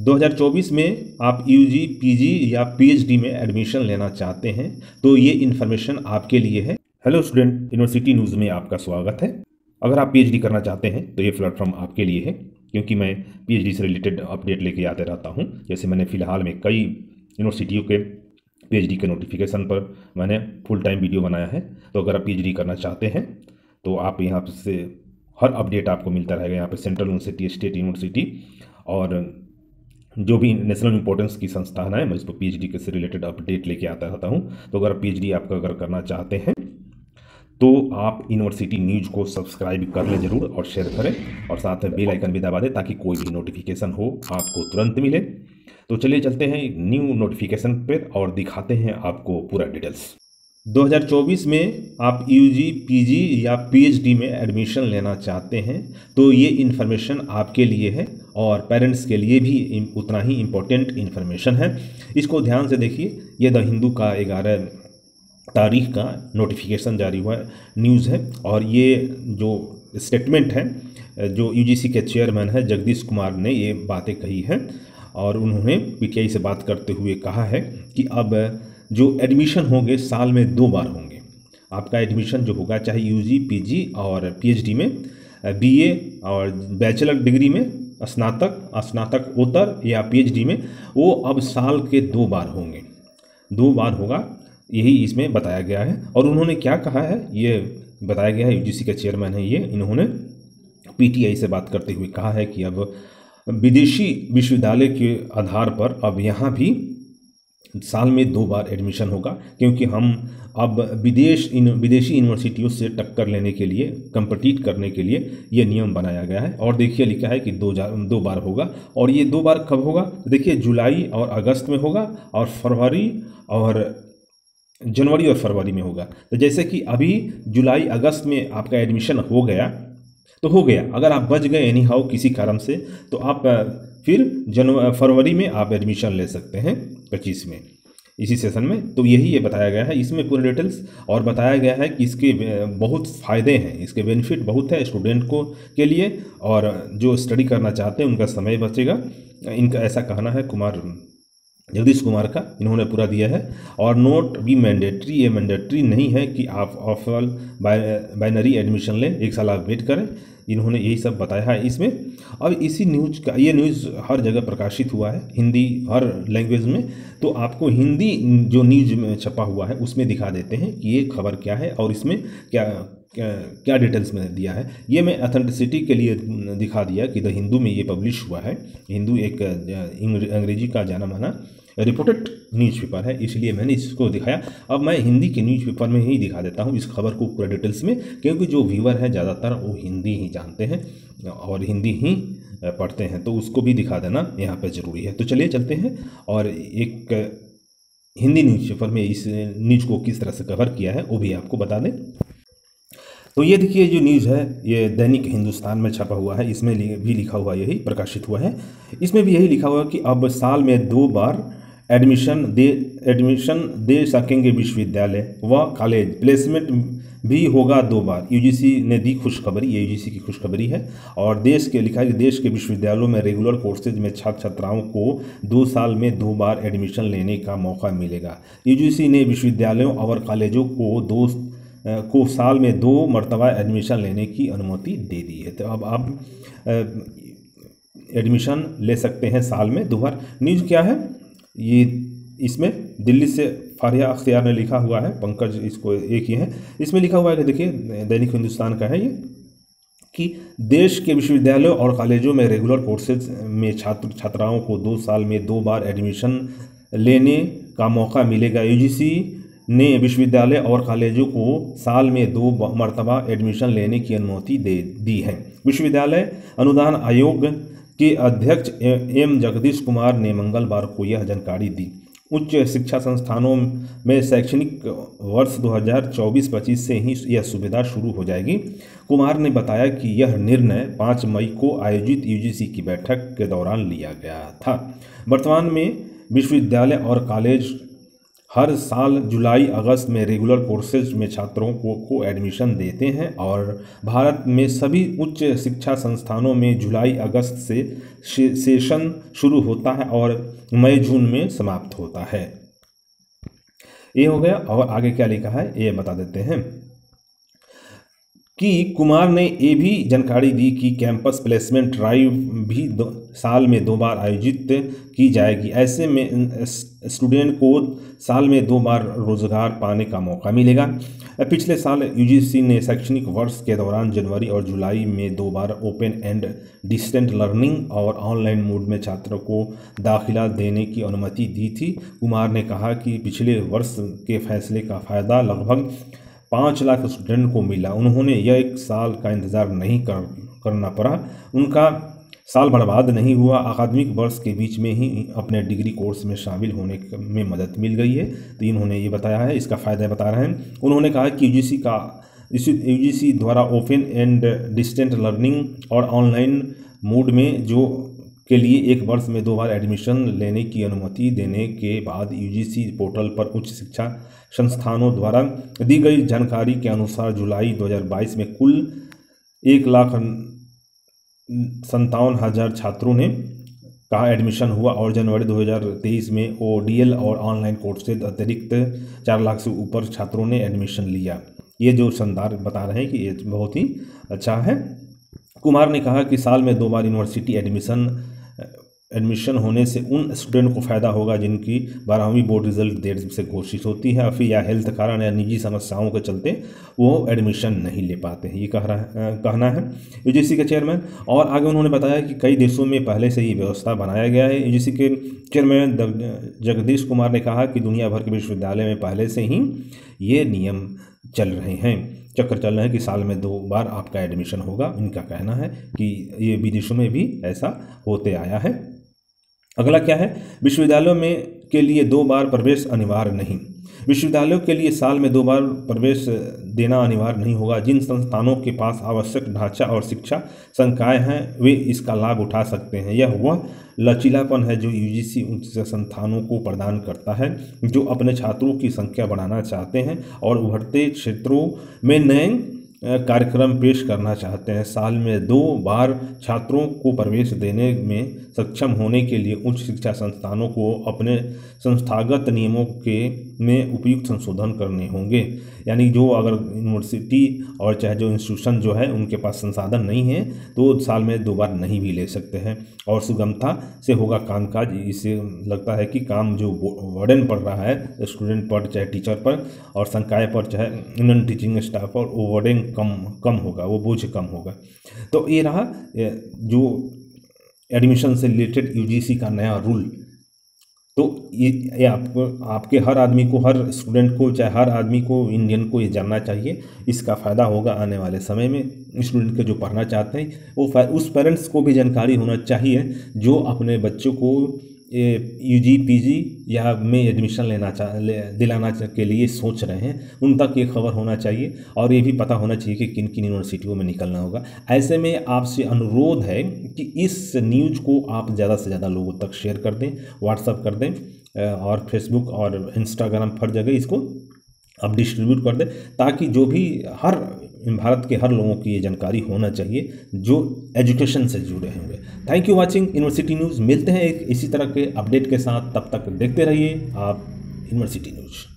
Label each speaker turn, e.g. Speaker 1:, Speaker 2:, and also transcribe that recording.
Speaker 1: 2024 में आप UG, PG या पीएचडी में एडमिशन लेना चाहते हैं तो ये इन्फॉर्मेशन आपके लिए है। हेलो स्टूडेंट, यूनिवर्सिटी न्यूज़ में आपका स्वागत है। अगर आप पीएचडी करना चाहते हैं तो ये प्लेटफॉर्म आपके लिए है, क्योंकि मैं पीएचडी से रिलेटेड अपडेट लेके आते रहता हूँ। जैसे मैंने फ़िलहाल में कई यूनिवर्सिटियों के पीएचडी के नोटिफिकेशन पर मैंने फुल टाइम वीडियो बनाया है। तो अगर आप पीएचडी करना चाहते हैं तो आप यहाँ से हर अपडेट आपको मिलता रहेगा। यहाँ पर सेंट्रल यूनिवर्सिटी, स्टेट यूनिवर्सिटी और जो भी नेशनल इंपॉर्टेंस की संस्थान है, मैं इस पर पीएचडी के से रिलेटेड अपडेट लेके आता रहता हूँ। तो अगर पीएचडी आपका अगर करना चाहते हैं तो आप यूनिवर्सिटी न्यूज़ को सब्सक्राइब कर लें ज़रूर और शेयर करें, और साथ में बेल आइकन भी दबा दें ताकि कोई भी नोटिफिकेशन हो आपको तुरंत मिले। तो चलिए चलते हैं न्यू नोटिफिकेशन पर और दिखाते हैं आपको पूरा डिटेल्स। 2024 में आप यूजी, पीजी या पीएचडी में एडमिशन लेना चाहते हैं तो ये इन्फॉर्मेशन आपके लिए है और पेरेंट्स के लिए भी उतना ही इम्पोर्टेंट इन्फॉर्मेशन है। इसको ध्यान से देखिए। ये द हिंदू का 11 तारीख का नोटिफिकेशन जारी हुआ न्यूज़ है, और ये जो स्टेटमेंट है, जो यूजीसी के चेयरमैन है जगदीश कुमार ने ये बातें कही है, और उन्होंने पीटीआई से बात करते हुए कहा है कि अब जो एडमिशन होंगे साल में 2 बार होंगे। आपका एडमिशन जो होगा, चाहे यूजी, पीजी और पीएचडी में, बीए और बैचलर डिग्री में, स्नातकोत्तर या पीएचडी में, वो अब साल के 2 बार होंगे। 2 बार होगा, यही इसमें बताया गया है। और उन्होंने क्या कहा है ये बताया गया है। यूजीसी के चेयरमैन है ये, इन्होंने पीटीआई से बात करते हुए कहा है कि अब विदेशी विश्वविद्यालय के आधार पर अब यहाँ भी साल में 2 बार एडमिशन होगा, क्योंकि हम अब विदेशी यूनिवर्सिटियों से टक्कर लेने के लिए, कंपीट करने के लिए ये नियम बनाया गया है। और देखिए लिखा है कि 2 बार होगा। और ये 2 बार कब होगा? देखिए, जुलाई और अगस्त में होगा, और फरवरी और जनवरी और फरवरी में होगा। तो जैसे कि अभी जुलाई अगस्त में आपका एडमिशन हो गया तो हो गया। अगर आप बच गए एनी हाउ किसी कारण से, तो आप फिर फरवरी में आप एडमिशन ले सकते हैं 25 में, इसी सेशन में। तो यही ये बताया गया है इसमें पूरे डिटेल्स, और बताया गया है कि इसके बहुत फ़ायदे हैं, इसके बेनिफिट बहुत है स्टूडेंट को के लिए, और जो स्टडी करना चाहते हैं उनका समय बचेगा। इनका ऐसा कहना है जगदीश कुमार का, इन्होंने पूरा दिया है। और नोट भी मैंडेटरी, ये मैंडेटरी नहीं है कि आप ऑफल बाइनरी एडमिशन लें, 1 साल आप वेट करें। इन्होंने यही सब बताया है इसमें। अब इसी न्यूज़ का, ये न्यूज़ हर जगह प्रकाशित हुआ है, हिंदी हर लैंग्वेज में। तो आपको हिंदी जो न्यूज़ में छपा हुआ है उसमें दिखा देते हैं कि ये खबर क्या है और इसमें क्या डिटेल्स में दिया है। ये मैं अथेंटिसिटी के लिए दिखा दिया कि द हिंदू में ये पब्लिश हुआ है। हिंदू एक अंग्रेजी का जाना माना रिपोर्टेड न्यूज़पेपर है, इसलिए मैंने इसको दिखाया। अब मैं हिंदी के न्यूज़पेपर में ही दिखा देता हूँ इस खबर को पूरा डिटेल्स में, क्योंकि जो व्यूअर हैं ज़्यादातर वो हिंदी ही जानते हैं और हिंदी ही पढ़ते हैं, तो उसको भी दिखा देना यहाँ पे ज़रूरी है। तो चलिए चलते हैं और एक हिंदी न्यूज़पेपर में इस न्यूज़ को किस तरह से कवर किया है वो भी आपको बता दें। तो ये देखिए, जो न्यूज़ है ये दैनिक हिंदुस्तान में छपा हुआ है, इसमें भी लिखा हुआ यही प्रकाशित हुआ है। इसमें भी यही लिखा हुआ है कि अब साल में 2 बार एडमिशन दे सकेंगे विश्वविद्यालय व कॉलेज, प्लेसमेंट भी होगा 2 बार। यूजीसी ने दी खुशखबरी, ये यूजीसी की खुशखबरी है। और देश के लिखा है कि देश के विश्वविद्यालयों में रेगुलर कोर्सेज में छात्र छात्राओं को 2 साल में 2 बार एडमिशन लेने का मौका मिलेगा। यूजीसी ने विश्वविद्यालयों और कॉलेजों को साल में 2 मरतबा एडमिशन लेने की अनुमति दे दी है। तो अब आप एडमिशन ले सकते हैं साल में 2 बार। न्यूज़ क्या है ये? इसमें दिल्ली से फारिया अख्तियार ने लिखा हुआ है, पंकज इसको एक ही है। इसमें लिखा हुआ है कि देखिए, दैनिक हिंदुस्तान का है ये, कि देश के विश्वविद्यालयों और कॉलेजों में रेगुलर कोर्सेज में छात्र छात्राओं को 2 साल में 2 बार एडमिशन लेने का मौका मिलेगा। यूजीसी ने विश्वविद्यालय और कॉलेजों को साल में 2 मरतबा एडमिशन लेने की अनुमति दी है। विश्वविद्यालय अनुदान आयोग के अध्यक्ष एम जगदीश कुमार ने मंगलवार को यह जानकारी दी। उच्च शिक्षा संस्थानों में शैक्षणिक वर्ष 2024-25 से ही यह सुविधा शुरू हो जाएगी। कुमार ने बताया कि यह निर्णय 5 मई को आयोजित यूजीसी की बैठक के दौरान लिया गया था। वर्तमान में विश्वविद्यालय और कॉलेज हर साल जुलाई अगस्त में रेगुलर कोर्सेज में छात्रों को एडमिशन देते हैं और भारत में सभी उच्च शिक्षा संस्थानों में जुलाई अगस्त से सेशन शुरू होता है और मई जून में समाप्त होता है। ये हो गया। और आगे क्या लिखा है ये बता देते हैं कि कुमार ने ये भी जानकारी दी कि कैंपस प्लेसमेंट ड्राइव भी साल में 2 बार आयोजित की जाएगी। ऐसे में स्टूडेंट को साल में 2 बार रोजगार पाने का मौका मिलेगा। पिछले साल यूजीसी ने शैक्षणिक वर्ष के दौरान जनवरी और जुलाई में 2 बार ओपन एंड डिस्टेंट लर्निंग और ऑनलाइन मोड में छात्रों को दाखिला देने की अनुमति दी थी। कुमार ने कहा कि पिछले वर्ष के फैसले का फ़ायदा लगभग 5 लाख स्टूडेंट को मिला। उन्होंने यह 1 साल का इंतज़ार नहीं करना पड़ा, उनका साल बर्बाद नहीं हुआ। अकादमिक वर्ष के बीच में ही अपने डिग्री कोर्स में शामिल होने में मदद मिल गई है। तो इन्होंने ये बताया है, इसका फ़ायदा बता रहे हैं। उन्होंने कहा कि यूजीसी द्वारा ओपन एंड डिस्टेंट लर्निंग और ऑनलाइन मोड में जो के लिए 1 वर्ष में 2 बार एडमिशन लेने की अनुमति देने के बाद यूजीसी पोर्टल पर उच्च शिक्षा संस्थानों द्वारा दी गई जानकारी के अनुसार जुलाई 2022 में कुल 1,57,000 छात्रों ने कहा एडमिशन हुआ और जनवरी 2023 में ओडीएल और ऑनलाइन कोर्स से अतिरिक्त 4 लाख से ऊपर छात्रों ने एडमिशन लिया। ये जो संदर्भ बता रहे हैं कि ये बहुत ही अच्छा है। कुमार ने कहा कि साल में 2 बार यूनिवर्सिटी एडमिशन होने से उन स्टूडेंट को फ़ायदा होगा जिनकी 12वीं बोर्ड रिजल्ट देर से घोषित होती है, फिर या हेल्थ कारण या निजी समस्याओं के चलते वो एडमिशन नहीं ले पाते हैं। ये कहना है यूजीसी के चेयरमैन। और आगे उन्होंने बताया कि कई देशों में पहले से ही व्यवस्था बनाया गया है। यूजीसी के चेयरमैन जगदीश कुमार ने कहा कि दुनिया भर के विश्वविद्यालय में पहले से ही ये नियम चल रहे हैं, चक्कर चल रहे हैं कि साल में 2 बार आपका एडमिशन होगा। इनका कहना है कि ये विदेशों में भी ऐसा होते आया है। अगला क्या है, विश्वविद्यालयों में के लिए 2 बार प्रवेश अनिवार्य नहीं। विश्वविद्यालयों के लिए साल में 2 बार प्रवेश देना अनिवार्य नहीं होगा। जिन संस्थानों के पास आवश्यक ढांचा और शिक्षा संकाय हैं वे इसका लाभ उठा सकते हैं। यह वह लचीलापन है जो यूजीसी उच्च संस्थानों को प्रदान करता है जो अपने छात्रों की संख्या बढ़ाना चाहते हैं और उभरते क्षेत्रों में नए कार्यक्रम पेश करना चाहते हैं। साल में 2 बार छात्रों को प्रवेश देने में सक्षम होने के लिए उच्च शिक्षा संस्थानों को अपने संस्थागत नियमों में उपयुक्त संशोधन करने होंगे। यानी जो अगर यूनिवर्सिटी और चाहे जो इंस्टीट्यूशन जो है उनके पास संसाधन नहीं है तो साल में 2 बार नहीं भी ले सकते हैं और सुगमता से होगा कामकाज। इससे लगता है कि काम जो बर्डन पड़ रहा है स्टूडेंट पर चाहे टीचर पर और संकाय पर चाहे नॉन टीचिंग स्टाफ पर वो बर्डन कम होगा, वो बोझ कम होगा। तो ये रहा जो एडमिशन से रिलेटेड यूजीसी का नया रूल। तो ये आपके हर आदमी को, हर स्टूडेंट को, चाहे हर आदमी को, इंडियन को ये जानना चाहिए। इसका फ़ायदा होगा आने वाले समय में। स्टूडेंट के जो पढ़ना चाहते हैं वो उस पेरेंट्स को भी जानकारी होना चाहिए जो अपने बच्चों को यूजी पीजी या में एडमिशन दिलाना के लिए सोच रहे हैं, उन तक ये खबर होना चाहिए और ये भी पता होना चाहिए कि किन किन यूनिवर्सिटियों में निकलना होगा। ऐसे में आपसे अनुरोध है कि इस न्यूज़ को आप ज़्यादा से ज़्यादा लोगों तक शेयर कर दें, व्हाट्सअप कर दें और फेसबुक और इंस्टाग्राम हर जगह इसको आप डिस्ट्रीब्यूट कर दें ताकि जो भी हर भारत के हर लोगों की ये जानकारी होना चाहिए जो एजुकेशन से जुड़े होंगे। Thank you watching university news. मिलते हैं एक इसी तरह के अपडेट के साथ, तब तक देखते रहिए आप यूनिवर्सिटी न्यूज़।